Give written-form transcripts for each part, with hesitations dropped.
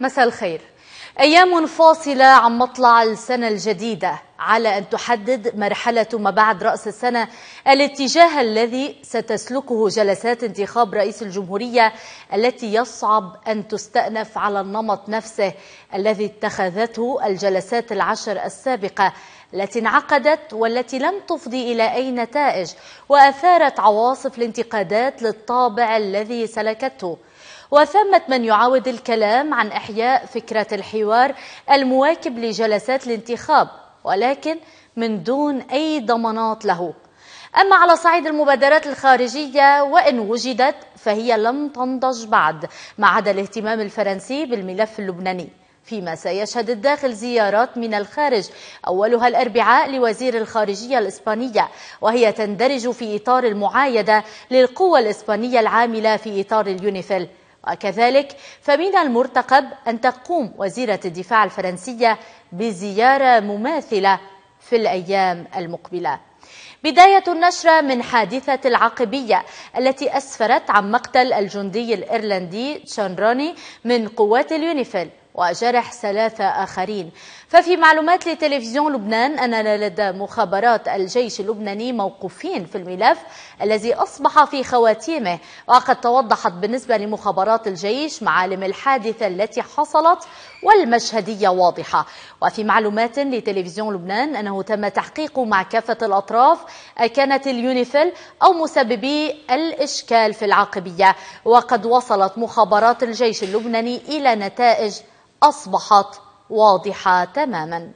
مساء الخير. أيام فاصلة عن مطلع السنة الجديدة، على أن تحدد مرحلة ما بعد رأس السنة الاتجاه الذي ستسلكه جلسات انتخاب رئيس الجمهورية التي يصعب أن تستأنف على النمط نفسه الذي اتخذته الجلسات العشر السابقة التي انعقدت والتي لم تفضي إلى أي نتائج، وأثارت عواصف الانتقادات للطابع الذي سلكته. وثمة من يعاود الكلام عن إحياء فكرة الحوار المواكب لجلسات الانتخاب، ولكن من دون أي ضمانات له. أما على صعيد المبادرات الخارجية، وإن وجدت فهي لم تنضج بعد، ما عدا الاهتمام الفرنسي بالملف اللبناني، فيما سيشهد الداخل زيارات من الخارج، أولها الأربعاء لوزير الخارجية الإسبانية، وهي تندرج في إطار المعايدة للقوى الإسبانية العاملة في إطار اليونيفيل. وكذلك فمن المرتقب أن تقوم وزيرة الدفاع الفرنسية بزيارة مماثلة في الأيام المقبلة. بداية النشرة من حادثة العقبية التي أسفرت عن مقتل الجندي الإيرلندي تشانروني من قوات اليونيفيل وجرح 3 آخرين. ففي معلومات لتلفزيون لبنان أن لدى مخابرات الجيش اللبناني موقوفين في الملف الذي أصبح في خواتيمه، وقد توضحت بالنسبة لمخابرات الجيش معالم الحادثة التي حصلت والمشهدية واضحة. وفي معلومات لتلفزيون لبنان أنه تم تحقيق مع كافة الأطراف كانت اليونيفيل أو مسببي الإشكال في العقبية، وقد وصلت مخابرات الجيش اللبناني إلى نتائج أصبحت واضحة تماما.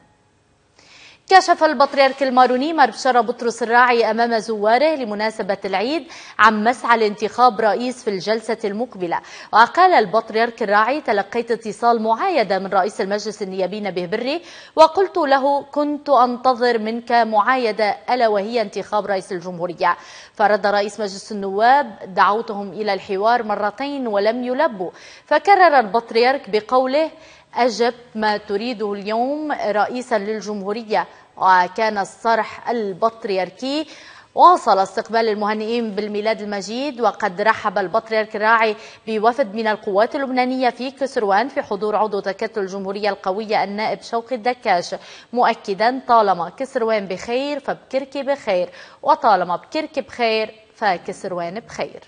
كشف البطريرك الماروني ماربشارا بطرس الراعي أمام زواره لمناسبة العيد عن مسعى لانتخاب رئيس في الجلسة المقبلة. وقال البطريرك الراعي: تلقيت اتصال معايدة من رئيس المجلس النيابي نبيه بري، وقلت له كنت أنتظر منك معايدة ألا وهي انتخاب رئيس الجمهورية. فرد رئيس مجلس النواب: دعوتهم إلى الحوار مرتين ولم يلبوا. فكرر البطريرك بقوله: أجب ما تريده اليوم رئيسا للجمهورية. وكان الصرح البطريركي واصل استقبال المهنئين بالميلاد المجيد، وقد رحب البطريرك الراعي بوفد من القوات اللبنانية في كسروان في حضور عضو تكتل الجمهورية القوية النائب شوقي الدكاش، مؤكدا: طالما كسروان بخير فبكركي بخير، وطالما بكركي بخير فكسروان بخير.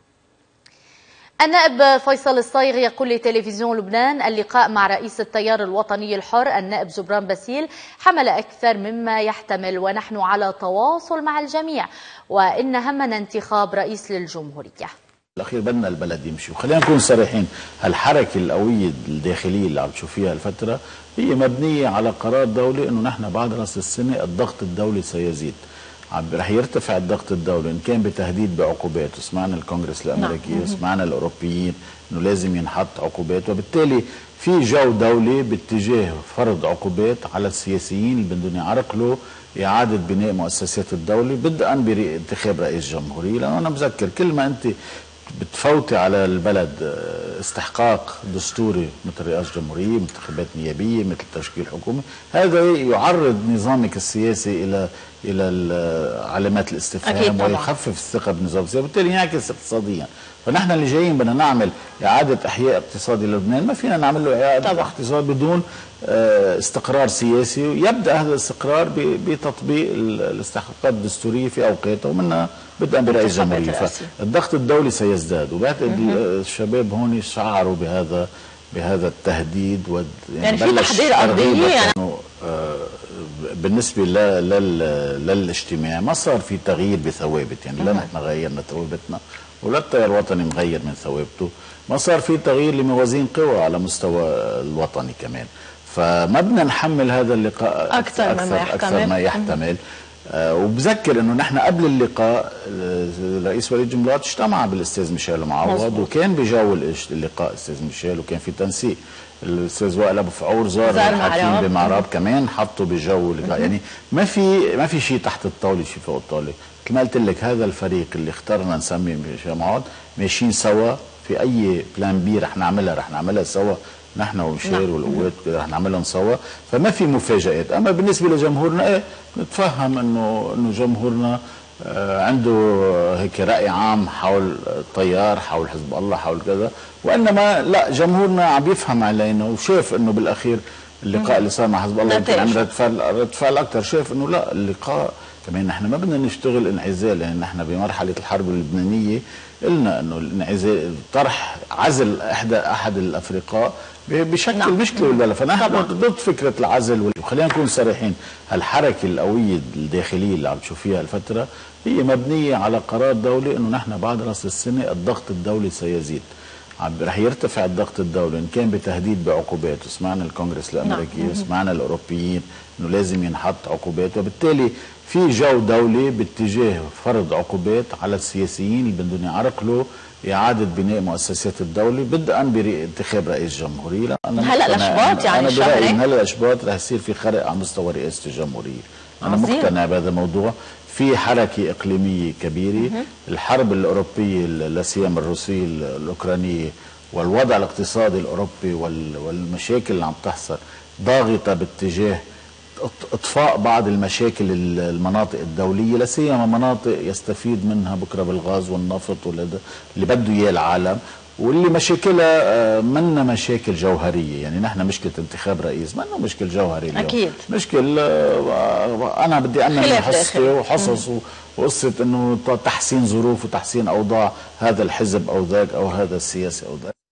النائب فيصل الصايغ يقول لتلفزيون لبنان: اللقاء مع رئيس التيار الوطني الحر النائب جبران باسيل حمل أكثر مما يحتمل، ونحن على تواصل مع الجميع، وإن همنا انتخاب رئيس للجمهورية. الأخير بدنا البلد يمشي، وخلينا نكون صريحين، الحركة القوية الداخلية اللي عم تشوفيها الفترة هي مبنية على قرار دولي إنه نحن بعد رأس السنة الضغط الدولي سيزيد. رح يرتفع الضغط الدولي ان كان بتهديد بعقوبات، وسمعنا الكونغرس الامريكي وسمعنا الاوروبيين انه لازم ينحط عقوبات، وبالتالي في جو دولي باتجاه فرض عقوبات على السياسيين اللي بدهم يعرقلوا اعاده بناء مؤسسات الدوله، بدءا بانتخاب رئيس جمهوريه. لانه انا بذكر كل ما انت بتفوتي على البلد استحقاق دستوري مثل رئاسة جمهورية، مثل انتخابات نيابية، مثل تشكيل حكومة، هذا يعرض نظامك السياسي إلى علامات الاستفهام ويخفف الثقة بالنظام السياسي، وبالتالي ينعكس اقتصاديا. فنحن اللي جايين بدنا نعمل إعادة إحياء اقتصادي للبنان، ما فينا نعمل له إعادة اقتصاد بدون استقرار سياسي، يبدأ هذا الاستقرار بتطبيق الاستحقاقات الدستورية في أوقاتها، ومنها بدءا برئيس جمهورية. فالضغط الدولي سيزداد، وبعتقد الشباب هون شعروا بهذا التهديد، يعني في تحضير أرضية يعني بالنسبة للاجتماع ما صار في تغيير بثوابت، يعني لا نحن غيرنا ثوابتنا ولا التيار الوطني مغير من ثوابته، ما صار في تغيير لموازين قوى على مستوى الوطني كمان. فما بدنا نحمل هذا اللقاء أكثر ما يحتمل. وبذكر انه نحن قبل اللقاء الرئيس وليد جملات اجتمع بالاستاذ ميشيل معوض، وكان بجو اللقاء استاذ ميشيل، وكان في تنسيق. الاستاذ وائل ابو فعور زار الحكيم بمعراب كمان حطوا بجو اللقاء. يعني ما في شيء تحت الطاوله، شيء فوق الطاوله. مثل ما قلت لك هذا الفريق اللي اخترنا نسميه ميشيل معوض ماشيين سوا في اي بلان بي رح نعملها سوا، نحن ومشير والقوات رح نعملهم سوا، فما في مفاجآت. اما بالنسبه لجمهورنا نتفهم انه جمهورنا عنده هيك رأي عام حول التيار، حول حزب الله، حول كذا، وإنما لا، جمهورنا عم يفهم علينا وشاف إنه بالأخير اللقاء اللي صار مع حزب الله يمكن عم رد فعل أكثر، شاف إنه لا، اللقاء كمان نحن ما بدنا نشتغل انعزال، يعني نحن بمرحلة الحرب اللبنانية قلنا إنه الانعزال طرح عزل أحد الأفرقاء بشكل مشكله بالبلد، فنحن ضد فكره العزل. وخلينا نكون صريحين، هالحركه القويه الداخليه اللي عم تشوفيها الفتره هي مبنيه على قرار دولي انه نحن بعد راس السنه الضغط الدولي سيزيد، رح يرتفع الضغط الدولي ان كان بتهديد بعقوبات، وسمعنا الكونغرس الامريكي وسمعنا الاوروبيين انه لازم ينحط عقوبات، وبالتالي في جو دولي باتجاه فرض عقوبات على السياسيين اللي بدهم يعرقلوا إعادة بناء مؤسسات الدولة بدءا بانتخاب رئيس جمهورية. هلا الأشباط يعني الشهري هلا الأشباط رح يصير في خرق على مستوى رئاسة الجمهورية. أنا مقتنع بهذا الموضوع. في حركة إقليمية كبيرة، الحرب الأوروبية لا سيما الروسية الأوكرانية والوضع الاقتصادي الأوروبي والمشاكل اللي عم تحصل ضاغطة باتجاه اطفاء بعض المشاكل المناطق الدوليه، لا سيما مناطق يستفيد منها بكره بالغاز والنفط اللي بده اياه العالم، واللي مشاكلها منا مشاكل جوهريه، يعني نحن مشكله انتخاب رئيس منا مشكل جوهري اليوم. اكيد مشكل انا بدي انمي حصتي وحصص وقصه انه تحسين ظروف وتحسين اوضاع هذا الحزب او ذاك او هذا السياسي او ذاك.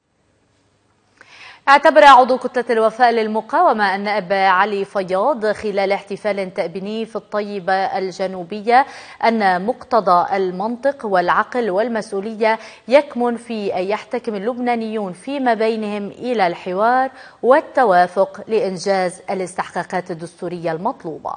اعتبر عضو كتلة الوفاء للمقاومة النائب علي فياض خلال احتفال تأبيني في الطيبة الجنوبية أن مقتضى المنطق والعقل والمسؤولية يكمن في أن يحتكم اللبنانيون فيما بينهم إلى الحوار والتوافق لإنجاز الاستحقاقات الدستورية المطلوبة.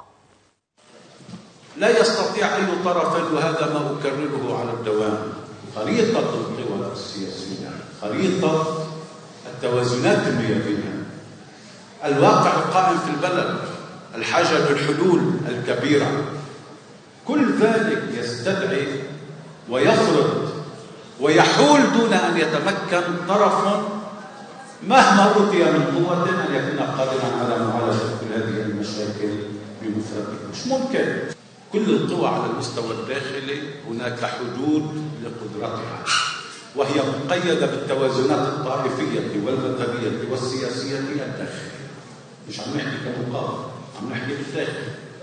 لا يستطيع أي طرف، وهذا ما أكرره على الدوام، خريطة القوى السياسية، خريطة التوازنات الميادينية، الواقع القائم في البلد، الحاجة للحلول الكبيرة، كل ذلك يستدعي ويفرض ويحول دون أن يتمكن طرف مهما أوتي من قوة أن يكون قادرا على معالجة كل هذه المشاكل بمفردها. مش ممكن. كل القوى على المستوى الداخلي هناك حدود لقدرتها، وهي مقيدة بالتوازنات الطائفية والمذهبية والسياسية الداخلية. مش عم نحكي كمقاومة، عم نحكي بالداخل.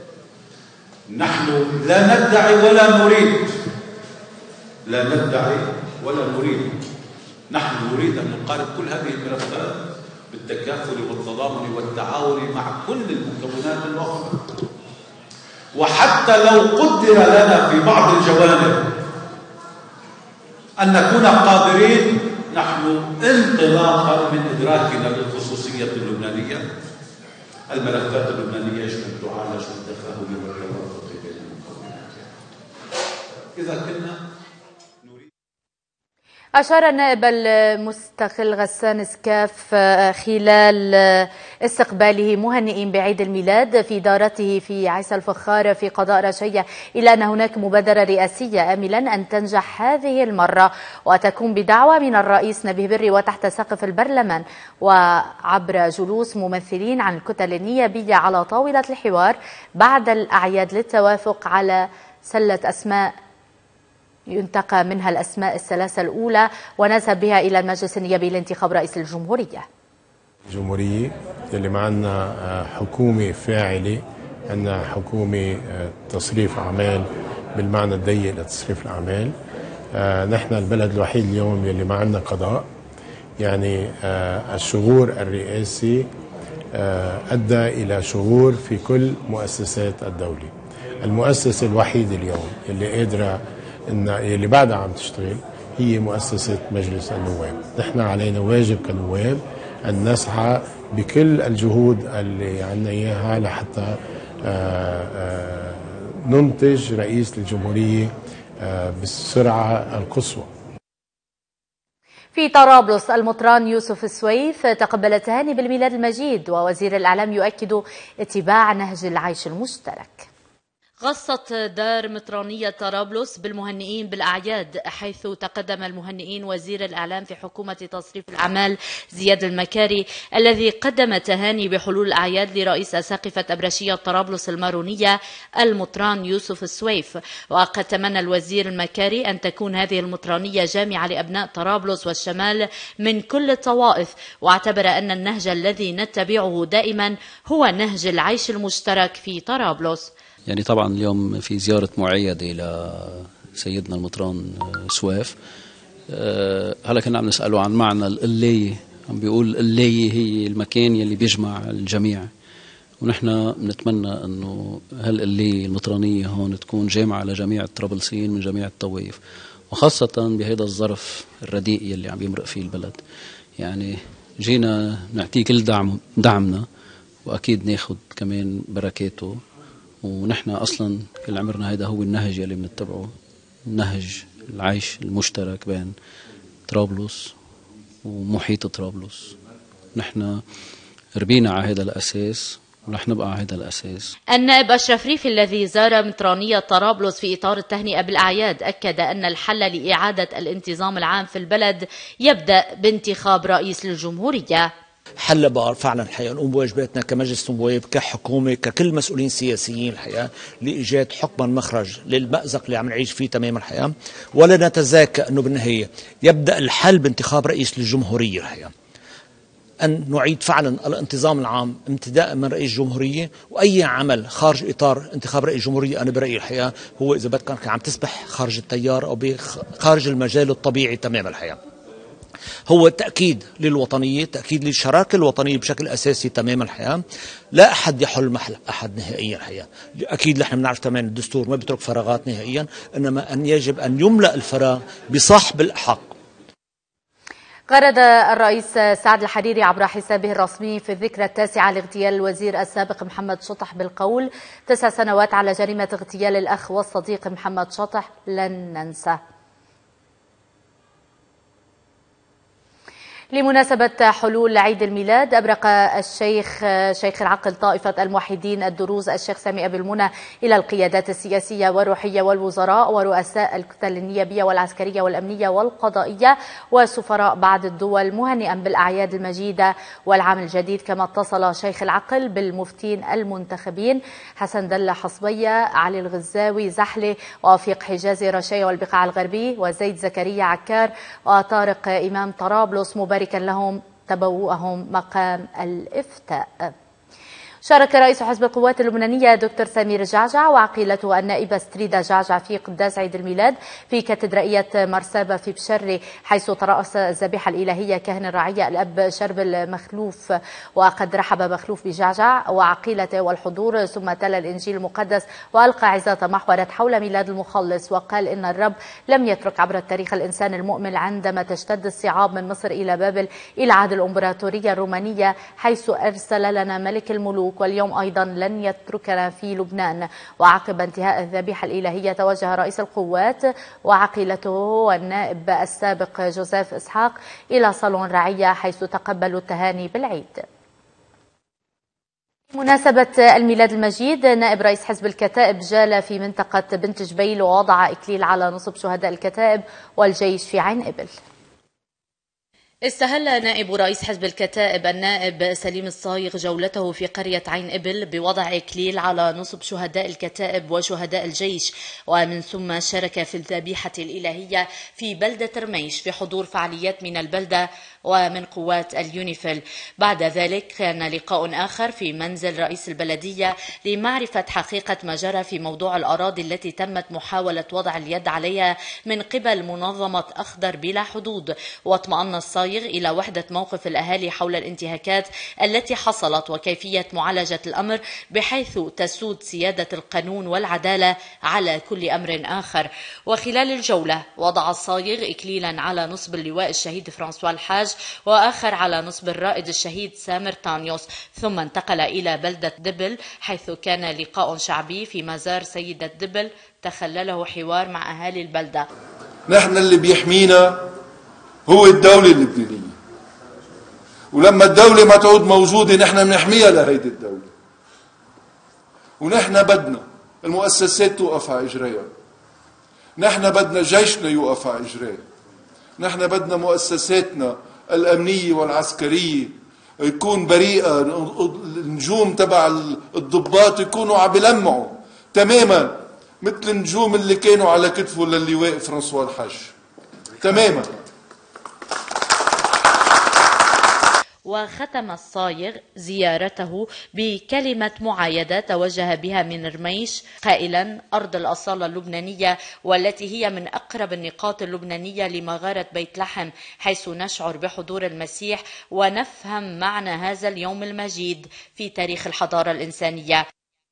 نحن لا ندعي ولا نريد، لا ندعي ولا نريد، نحن نريد أن نقارب كل هذه الملفات بالتكافل والتضامن والتعاون مع كل المكونات الأخرى. وحتى لو قدر لنا في بعض الجوانب أن نكون قادرين نحن انطلاقا من إدراكنا للخصوصية اللبنانية، الملفات اللبنانية يجب أن تعالج بالتفاهم والتوافق بين المكونات. إذا كنا نريد. أشار النائب المستقل غسان سكاف خلال استقباله مهنئين بعيد الميلاد في دارته في عيسى الفخار في قضاء رشية إلى أن هناك مبادرة رئاسية آملا أن تنجح هذه المرة وتكون بدعوة من الرئيس نبيه بري وتحت سقف البرلمان وعبر جلوس ممثلين عن الكتل النيابية على طاولة الحوار بعد الأعياد للتوافق على سلة أسماء ينتقى منها الأسماء الثلاثة الأولى ونذهب بها إلى المجلس النيابي لانتخاب رئيس الجمهورية. الجمهورية اللي معنا حكومة فاعلة، عندنا حكومة تصريف أعمال بالمعنى الضيق لتصريف الأعمال. نحن البلد الوحيد اليوم اللي معنا قضاء، يعني الشغور الرئاسي أدى إلى شغور في كل مؤسسات الدولة. المؤسسة الوحيدة اليوم اللي قادرة اللي بعدها عم تشتغل هي مؤسسة مجلس النواب. نحن علينا واجب كنواب أن نسعى بكل الجهود اللي عنا إياها لحتى ننتج رئيس للجمهورية بالسرعة القصوى. في طرابلس المطران يوسف السويف تقبل التهاني بالميلاد المجيد، ووزير الإعلام يؤكد اتباع نهج العيش المشترك. غصت دار مطرانية طرابلس بالمهنئين بالأعياد، حيث تقدم المهنئين وزير الإعلام في حكومة تصريف الأعمال زياد المكاري، الذي قدم تهاني بحلول الأعياد لرئيس أساقفة أبرشية طرابلس المارونية المطران يوسف السويف. وقد تمنى الوزير المكاري أن تكون هذه المطرانية جامعة لأبناء طرابلس والشمال من كل الطوائف، واعتبر أن النهج الذي نتبعه دائما هو نهج العيش المشترك في طرابلس. يعني طبعا اليوم في زيارة مؤيدة لسيدنا المطران سويف. هلا كنا عم نسأله عن معنى القلية، عم بيقول القلية هي المكان يلي بيجمع الجميع، ونحن بنتمنى انه هالقلية المطرانية هون تكون جامعة لجميع الطرابلسيين من جميع الطوائف، وخاصة بهذا الظرف الرديء يلي عم يمرق فيه البلد. يعني جينا نعطيه كل دعمنا، واكيد ناخد كمان بركاته. ونحن اصلا كل عمرنا هيدا هو النهج يلي بنتبعه، نهج العيش المشترك بين طرابلس ومحيط طرابلس. نحن ربينا على هذا الاساس ورح نبقى على هذا الاساس. النائب اشرف ريفي الذي زار مطرانية طرابلس في اطار التهنئة بالاعياد اكد ان الحل لاعادة الانتظام العام في البلد يبدا بانتخاب رئيس للجمهورية. حل بقى فعلا الحقيقه نقوم بواجباتنا كمجلس نواب، كحكومه، ككل مسؤولين سياسيين الحقيقه لايجاد حكما مخرج للمأزق اللي عم نعيش فيه تمام الحقيقه، ولا نتذاكى انه بالنهايه يبدا الحل بانتخاب رئيس للجمهوريه الحقيقه. ان نعيد فعلا الانتظام العام امتداء من رئيس الجمهوريه، واي عمل خارج اطار انتخاب رئيس الجمهوريه انا برايي الحقيقه هو اذا بدك عم تسبح خارج التيار او خارج المجال الطبيعي تمام الحقيقه. هو تأكيد للوطنية، تأكيد للشراكة الوطنية بشكل أساسي تماما الحقيقة. لا أحد يحل محل أحد نهائيا الحقيقة. أكيد نحن بنعرف تماما الدستور ما بيترك فراغات نهائيا، إنما أن يجب أن يملأ الفراغ بصاحب الحق. غرد الرئيس سعد الحريري عبر حسابه الرسمي في الذكرى التاسعة لاغتيال الوزير السابق محمد شطح بالقول: 9 سنوات على جريمة اغتيال الأخ والصديق محمد شطح لن ننسى. لمناسبة حلول عيد الميلاد أبرق شيخ العقل طائفة الموحدين الدروز الشيخ سامي أبي المنى إلى القيادات السياسية والروحية والوزراء ورؤساء الكتل النيابية والعسكرية والأمنية والقضائية وسفراء بعض الدول مهنئا بالأعياد المجيدة والعام الجديد. كما اتصل شيخ العقل بالمفتين المنتخبين حسن دلة حصبية، علي الغزاوي زحلة، ووفيق حجازي رشاية والبقاع الغربي، وزيد زكريا عكار، وطارق إمام طرابلس، مباركا لهم تبوؤهم مقام الإفتاء. شارك رئيس حزب القوات اللبنانية دكتور سمير جعجع وعقيلته النائبة ستريدا جعجع في قداس عيد الميلاد في كاتدرائية مرسابة في بشري، حيث ترأس الذبيحة الإلهية كاهن الرعية الأب شربل مخلوف. وقد رحب مخلوف بجعجع وعقيلته والحضور، ثم تلا الإنجيل المقدس وألقى عظة تمحورت حول ميلاد المخلص، وقال إن الرب لم يترك عبر التاريخ الإنسان المؤمن عندما تشتد الصعاب من مصر إلى بابل إلى عهد الإمبراطورية الرومانية، حيث أرسل لنا ملك الملوك، واليوم أيضا لن يتركنا في لبنان. وعقب انتهاء الذبيحة الإلهية توجه رئيس القوات وعقيلته والنائب السابق جوزيف إسحاق إلى صالون رعية، حيث تقبلوا التهاني بالعيد. مناسبة الميلاد المجيد، نائب رئيس حزب الكتائب جال في منطقة بنت جبيل ووضع إكليل على نصب شهداء الكتائب والجيش في عين إبل. استهل نائب رئيس حزب الكتائب النائب سليم الصايغ جولته في قرية عين إبل بوضع إكليل على نصب شهداء الكتائب وشهداء الجيش، ومن ثم شارك في الذبيحة الإلهية في بلدة رميش بحضور فعاليات من البلدة ومن قوات اليونيفيل. بعد ذلك كان لقاء آخر في منزل رئيس البلدية لمعرفة حقيقة ما جرى في موضوع الأراضي التي تمت محاولة وضع اليد عليها من قبل منظمة أخضر بلا حدود. واطمأن الصايغ إلى وحدة موقف الأهالي حول الانتهاكات التي حصلت وكيفية معالجة الأمر بحيث تسود سيادة القانون والعدالة على كل أمر آخر. وخلال الجولة وضع الصايغ إكليلا على نصب اللواء الشهيد فرانسوا الحاج، وآخر على نصب الرائد الشهيد سامر تانيوس، ثم انتقل إلى بلدة دبل حيث كان لقاء شعبي في مزار سيدة دبل تخلله حوار مع أهالي البلدة. نحن اللي بيحمينا هو الدولة اللبنانية، ولما الدولة ما تعود موجودة نحن بنحميها لهيدي الدولة. ونحن بدنا المؤسسات توقف على إجرائها. نحن بدنا جيشنا يوقف على إجرائها. نحن بدنا مؤسساتنا الأمنية والعسكرية يكون بريئة، النجوم تبع الضباط يكونوا عم بيلمعوا تماما مثل النجوم اللي كانوا على كتفه للواء فرانسوا الحج تماما. وختم الصايغ زيارته بكلمة معايدة توجه بها من رميش قائلا: أرض الأصالة اللبنانية والتي هي من أقرب النقاط اللبنانية لمغارة بيت لحم، حيث نشعر بحضور المسيح ونفهم معنى هذا اليوم المجيد في تاريخ الحضارة الإنسانية.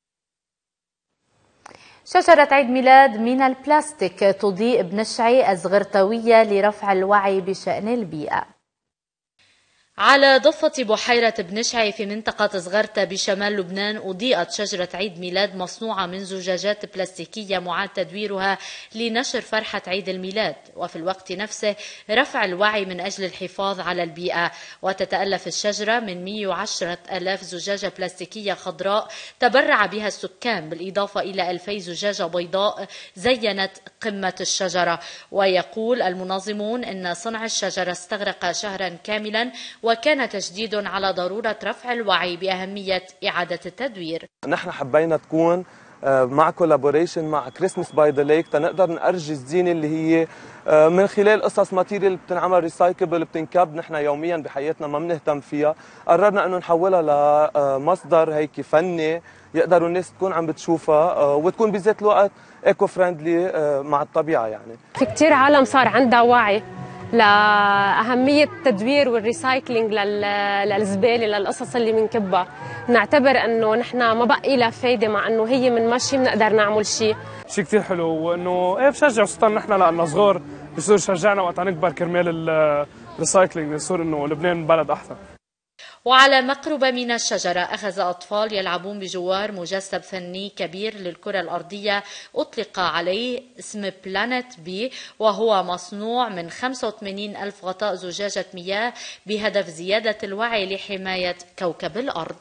شجرة عيد ميلاد من البلاستيك تضيء بنشعي أزغرتوية لرفع الوعي بشأن البيئة. على ضفة بحيرة بنشعي في منطقة زغرتة بشمال لبنان أضيئت شجرة عيد ميلاد مصنوعة من زجاجات بلاستيكية معاد تدويرها لنشر فرحة عيد الميلاد، وفي الوقت نفسه رفع الوعي من أجل الحفاظ على البيئة. وتتألف الشجرة من 110,000 زجاجة بلاستيكية خضراء تبرع بها السكان، بالإضافة إلى 2000 زجاجة بيضاء زينت قمة الشجرة. ويقول المنظمون أن صنع الشجرة استغرق شهرا كاملا، وكان تشديد على ضرورة رفع الوعي بأهمية إعادة التدوير. نحن حبينا تكون مع كولابوريشن مع كريسمس باي ذا ليك تنقدر نأرجي الزينة اللي هي من خلال قصص ماتيريال بتنعمل ريسايكبل بتنكب نحن يوميا بحياتنا ما بنهتم فيها. قررنا انه نحولها لمصدر هيك فني يقدروا الناس تكون عم بتشوفها وتكون بذات الوقت ايكو فريندلي مع الطبيعة. يعني في كتير عالم صار عندها وعي لأهمية التدوير والريسايكلينج للزبالة للقصص اللي بنكبها. نعتبر انه نحن ما بقي لها فايدة، مع انه هي من مشي بنقدر نعمل شيء كثير حلو، وانه بشجع خصوصا نحن لانه صغار بصير شجعنا وقت نكبر كرمال الريسايكلينج بصير انه لبنان بلد احسن. وعلى مقربة من الشجرة أخذ أطفال يلعبون بجوار مجسم فني كبير للكرة الأرضية أطلق عليه اسم بلانت بي، وهو مصنوع من 85,000 غطاء زجاجة مياه بهدف زيادة الوعي لحماية كوكب الأرض.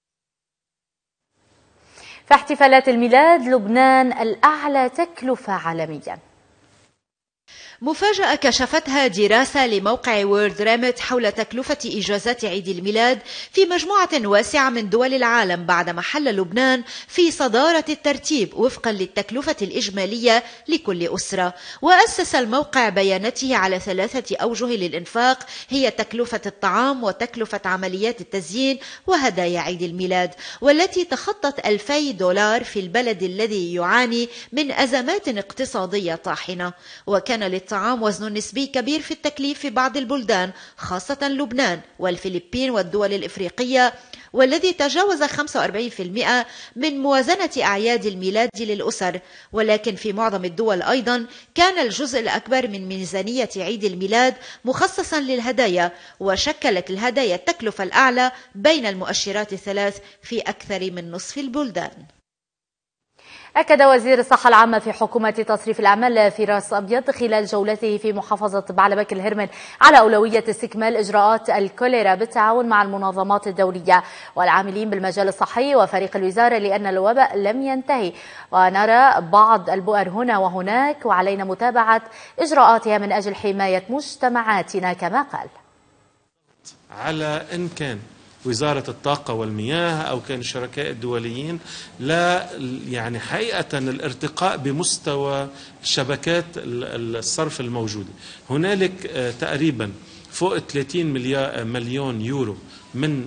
في احتفالات الميلاد لبنان الأعلى تكلفة عالميا. مفاجأة كشفتها دراسة لموقع وورد ريمت حول تكلفة إجازات عيد الميلاد في مجموعة واسعة من دول العالم، بعدما حل لبنان في صدارة الترتيب وفقا للتكلفة الإجمالية لكل أسرة. وأسس الموقع بياناته على 3 أوجه للإنفاق، هي تكلفة الطعام وتكلفة عمليات التزيين وهدايا عيد الميلاد، والتي تخطت $2,000 في البلد الذي يعاني من أزمات اقتصادية طاحنة. وكان للطعام وزن نسبي كبير في التكليف في بعض البلدان خاصة لبنان والفلبين والدول الإفريقية، والذي تجاوز 45% من موازنة أعياد الميلاد للأسر. ولكن في معظم الدول أيضا كان الجزء الأكبر من ميزانية عيد الميلاد مخصصا للهدايا، وشكلت الهدايا التكلفة الأعلى بين المؤشرات الثلاث في أكثر من نصف البلدان. أكد وزير الصحة العامة في حكومة تصريف الأعمال فراس أبيض خلال جولته في محافظة بعلبك الهرمل على أولوية استكمال إجراءات الكوليرا بالتعاون مع المنظمات الدولية والعاملين بالمجال الصحي وفريق الوزارة، لأن الوباء لم ينتهي ونرى بعض البؤر هنا وهناك، وعلينا متابعة إجراءاتها من أجل حماية مجتمعاتنا كما قال. على إن كان وزارة الطاقة والمياه أو كان الشركاء الدوليين لا يعني حقيقة الارتقاء بمستوى شبكات الصرف الموجودة. هنالك تقريبا فوق 30 مليون يورو من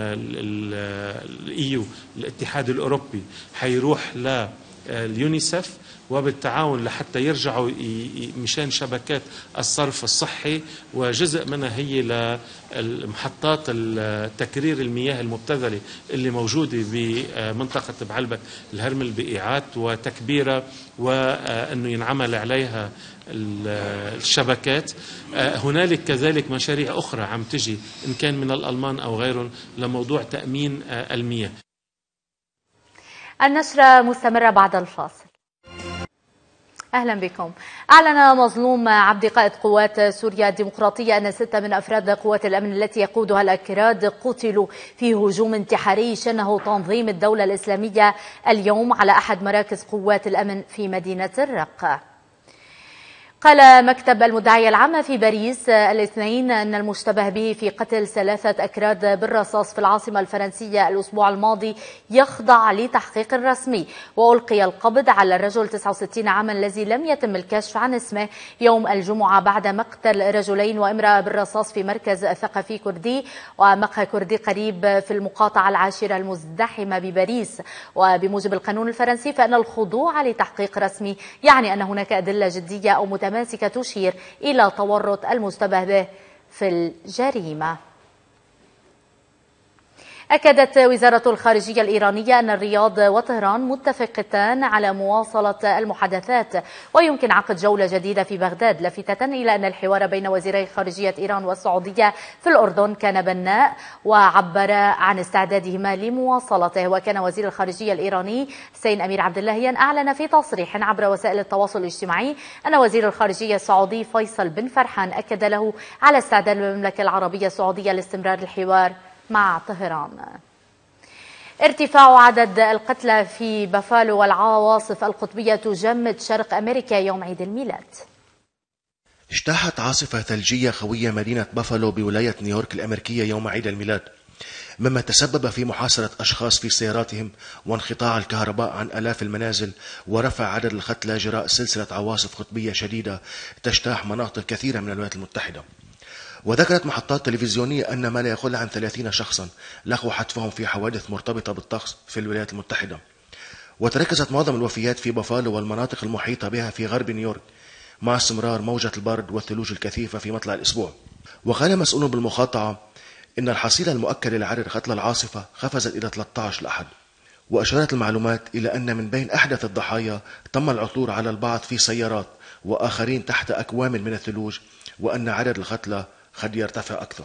الإيو الاتحاد الأوروبي حيروح لليونيسف وبالتعاون لحتى يرجعوا مشان شبكات الصرف الصحي، وجزء منها هي لمحطات تكرير المياه المبتذلة اللي موجودة بمنطقة بعلبك الهرمل بإعادة وتكبيرها وأنه ينعمل عليها الشبكات. هنالك كذلك مشاريع أخرى عم تجي إن كان من الألمان أو غيرهم لموضوع تأمين المياه. النشرة مستمرة بعد الفاصل. أهلا بكم. أعلن مظلوم عبد قائد قوات سوريا الديمقراطية أن 6 من أفراد قوات الأمن التي يقودها الأكراد قتلوا في هجوم انتحاري شنه تنظيم الدولة الإسلامية اليوم على أحد مراكز قوات الأمن في مدينة الرق. قال مكتب المدعية العامة في باريس الاثنين أن المشتبه به في قتل 3 أكراد بالرصاص في العاصمة الفرنسية الأسبوع الماضي يخضع لتحقيق رسمي، وألقي القبض على الرجل 69 عاما الذي لم يتم الكشف عن اسمه يوم الجمعة بعد مقتل رجلين وامرأة بالرصاص في مركز ثقافي كردي ومقهى كردي قريب في المقاطعة العاشرة المزدحمة بباريس. وبموجب القانون الفرنسي فإن الخضوع لتحقيق رسمي يعني أن هناك أدلة جدية أو متماسكة تشير إلى تورط المشتبه به في الجريمة. أكدت وزارة الخارجية الإيرانية أن الرياض وطهران متفقتان على مواصلة المحادثات ويمكن عقد جولة جديدة في بغداد، لافتة إلى أن الحوار بين وزيري خارجية إيران والسعودية في الأردن كان بناء وعبر عن استعدادهما لمواصلته. وكان وزير الخارجية الإيراني حسين أمير عبد اللهيان أعلن في تصريح عبر وسائل التواصل الاجتماعي أن وزير الخارجية السعودي فيصل بن فرحان أكد له على استعداد المملكة العربية السعودية لاستمرار الحوار مع طهران. ارتفاع عدد القتلى في بافالو والعواصف القطبية تجمد شرق أمريكا يوم عيد الميلاد. اجتاحت عاصفة ثلجية خوية مدينة بافالو بولاية نيويورك الأمريكية يوم عيد الميلاد، مما تسبب في محاصرة أشخاص في سياراتهم وانقطاع الكهرباء عن آلاف المنازل ورفع عدد القتلى جراء سلسلة عواصف قطبية شديدة تجتاح مناطق كثيرة من الولايات المتحدة. وذكرت محطات تلفزيونية أن ما لا يقل عن 30 شخصا لقوا حتفهم في حوادث مرتبطة بالطقس في الولايات المتحدة. وتركزت معظم الوفيات في بافالو والمناطق المحيطة بها في غرب نيويورك مع استمرار موجة البرد والثلوج الكثيفة في مطلع الأسبوع. وقال مسؤول بالمقاطعة إن الحصيلة المؤكدة لعدد قتلى العاصفة قفزت إلى 13 الأحد. وأشارت المعلومات إلى أن من بين أحدث الضحايا تم العثور على البعض في سيارات وآخرين تحت أكوام من الثلوج، وأن عدد القتلى قد يرتفع أكثر.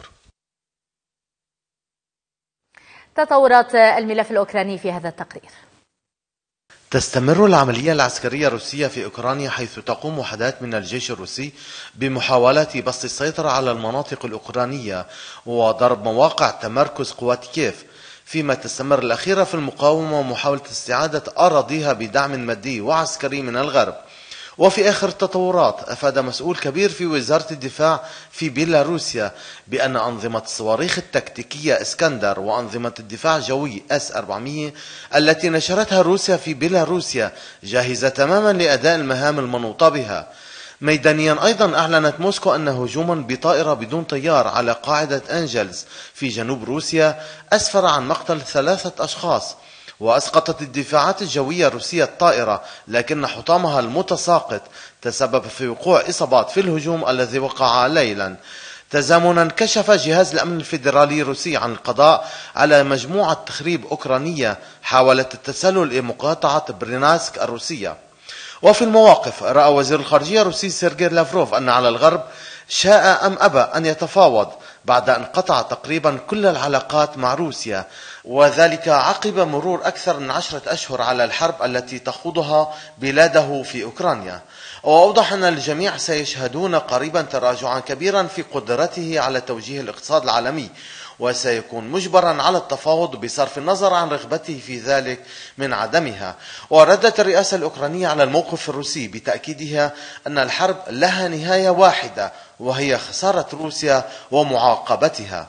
تطورات الملف الأوكراني في هذا التقرير. تستمر العملية العسكرية الروسية في أوكرانيا، حيث تقوم وحدات من الجيش الروسي بمحاولة بسط السيطرة على المناطق الأوكرانية وضرب مواقع تمركز قوات كييف، فيما تستمر الأخيرة في المقاومة ومحاولة استعادة أراضيها بدعم مادي وعسكري من الغرب. وفي آخر التطورات أفاد مسؤول كبير في وزارة الدفاع في بيلاروسيا بأن أنظمة الصواريخ التكتيكية اسكندر وأنظمة الدفاع الجوي S-400 التي نشرتها روسيا في بيلاروسيا جاهزة تماما لأداء المهام المنوطة بها. ميدانيا أيضا أعلنت موسكو أن هجوما بطائرة بدون طيار على قاعدة أنجلز في جنوب روسيا أسفر عن مقتل 3 أشخاص. وأسقطت الدفاعات الجوية الروسية الطائرة، لكن حطامها المتساقط تسبب في وقوع إصابات في الهجوم الذي وقع ليلا. تزامنا كشف جهاز الأمن الفيدرالي الروسي عن القضاء على مجموعة تخريب أوكرانية حاولت التسلل إلى مقاطعة بريناسك الروسية. وفي المواقف رأى وزير الخارجية الروسي سيرجي لافروف أن على الغرب شاء أم أبى أن يتفاوض بعد أن قطع تقريبا كل العلاقات مع روسيا، وذلك عقب مرور أكثر من 10 أشهر على الحرب التي تخوضها بلاده في أوكرانيا. وأوضح أن الجميع سيشهدون قريبا تراجعا كبيرا في قدرته على توجيه الاقتصاد العالمي، وسيكون مجبرا على التفاوض بصرف النظر عن رغبته في ذلك من عدمها. وردت الرئاسة الأوكرانية على الموقف الروسي بتأكيدها أن الحرب لها نهاية واحدة، وهي خسارة روسيا ومعاقبتها.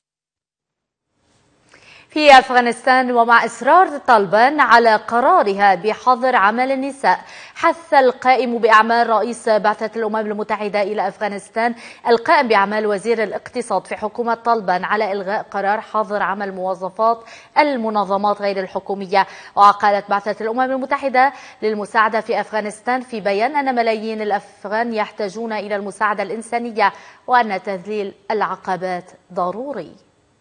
في أفغانستان، ومع إصرار طالبان على قرارها بحظر عمل النساء، حث القائم بأعمال رئيس بعثة الأمم المتحدة إلى أفغانستان القائم بأعمال وزير الاقتصاد في حكومة طالبان على إلغاء قرار حظر عمل موظفات المنظمات غير الحكومية. وقالت بعثة الأمم المتحدة للمساعدة في أفغانستان في بيان أن ملايين الأفغان يحتاجون إلى المساعدة الإنسانية وأن تذليل العقبات ضروري.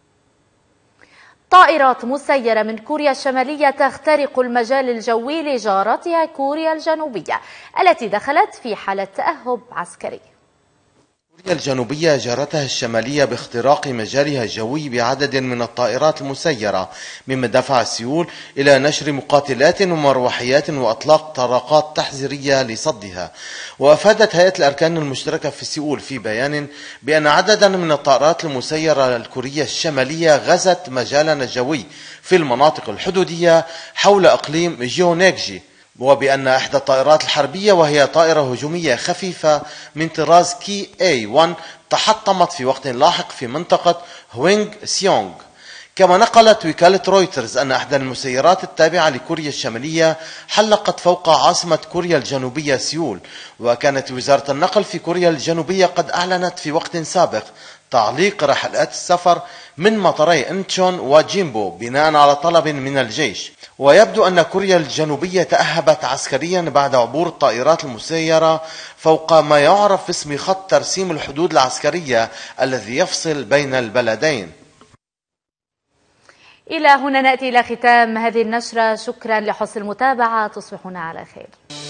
طائرات مسيرة من كوريا الشمالية تخترق المجال الجوي لجارتها كوريا الجنوبية التي دخلت في حالة تأهب عسكري. كوريا الجنوبية جارتها الشمالية باختراق مجالها الجوي بعدد من الطائرات المسيرة، مما دفع سيول إلى نشر مقاتلات ومروحيات وأطلاق طلقات تحذيرية لصدها. وأفادت هيئة الأركان المشتركة في سيول في بيان بأن عددا من الطائرات المسيرة الكورية الشمالية غزت مجالنا الجوي في المناطق الحدودية حول إقليم جيونيكجي، وبأن إحدى الطائرات الحربية وهي طائرة هجومية خفيفة من طراز كي A1 تحطمت في وقت لاحق في منطقة هوينغ سيونغ. كما نقلت وكالة رويترز أن إحدى المسيرات التابعة لكوريا الشمالية حلقت فوق عاصمة كوريا الجنوبية سيول. وكانت وزارة النقل في كوريا الجنوبية قد أعلنت في وقت سابق تعليق رحلات السفر من مطاري انشون وجيمبو بناء على طلب من الجيش. ويبدو أن كوريا الجنوبية تأهبت عسكريا بعد عبور الطائرات المسيرة فوق ما يعرف باسم خط ترسيم الحدود العسكرية الذي يفصل بين البلدين. إلى هنا نأتي إلى ختام هذه النشرة. شكرا لحسن المتابعة، تصبحون على خير.